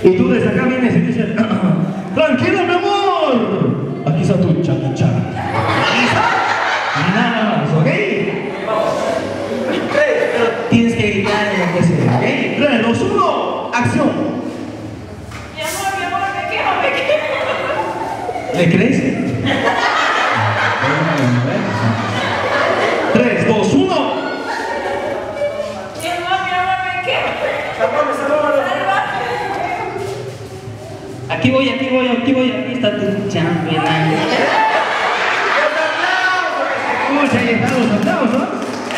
Y tú desde acá vienes y dices, tranquilo mi amor, aquí está tu chaquicha. Nada más, ¿ok? Pero tienes que gritar en lo que sea, ¿ok? 3, 2, 1, acción. Mi amor, me quejo. ¿Le crees? 3, 2, 1. Mi amor, me quejo. Aquí voy, aquí está tu chambelán. Escucha, ahí están los aplausos.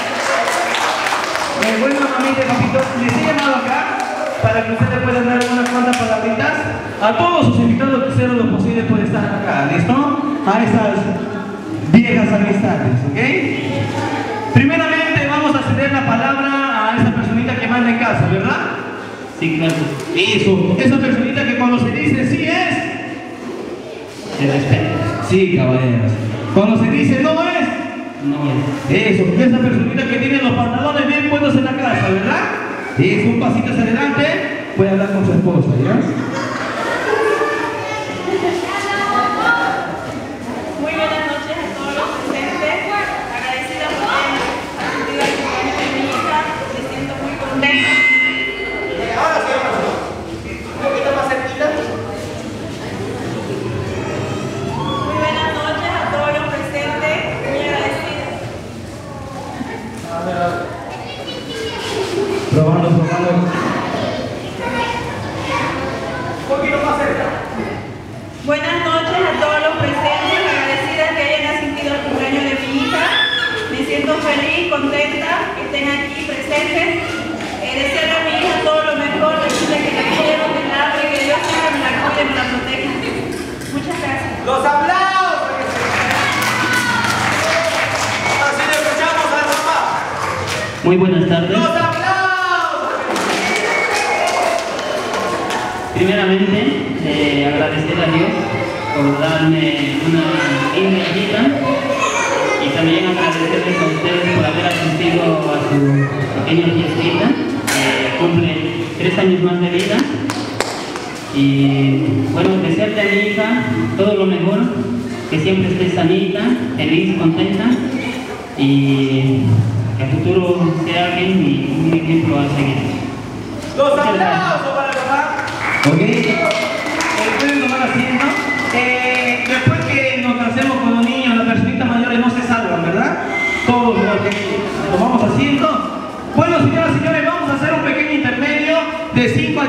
Bueno, mamita, papito, les he llamado acá para que ustedes puedan dar unas cuantas palabritas a todos sus invitados que hicieron lo posible por estar acá, ¿listo? A estas viejas amistades, ¿ok? Primeramente vamos a ceder la palabra a esa personita que manda en casa, ¿verdad? Sí, claro. Eso, esa personita que cuando se dice sí es, Se respeta. sí, caballeros. Cuando se dice no es, No es. eso, esa personita que tiene los pantalones bien puestos en la casa, ¿verdad? Eso, un pasito hacia adelante, puede hablar con su esposa, ¿ya? Muy buenas noches a todos los presentes. Agradecida por haber asistido al cumpleaños de mi hija. Me siento muy contenta. Ahora sí, un poquito más cerquita. Muy buenas noches a todos los presentes. Muy agradecida. Probando. Un poquito más cerca. Buenas noches a todos los presentes. Agradecida que hayan asistido al cumpleaños de mi hija. Me siento feliz, contenta que estén aquí presentes. Desearle a mi hija todo lo mejor. Decirle que la quiero, que la amo y que Dios siempre me la cuide y me la proteja. Muchas gracias. Los aplausos. Así le escuchamos a la mamá. Muy buenas tardes. Los aplausos. Primeramente, agradecer a Dios por darme una linda hijita y también agradecerles a ustedes por haber asistido a su pequeña fiestita. Cumple 3 años más de vida y bueno, desearle a mi hija todo lo mejor, que siempre esté sanita, feliz, contenta y que a futuro sea alguien y un ejemplo a seguir. Los aplausos para la mamá. ¿Ok? Pueden tomar asiento. Después que nos cansemos con los niños, las personitas mayores no se salvan, ¿verdad? Todos los que tomamos asiento. Bueno, señoras y señores, vamos a hacer un pequeño intermedio de 5 a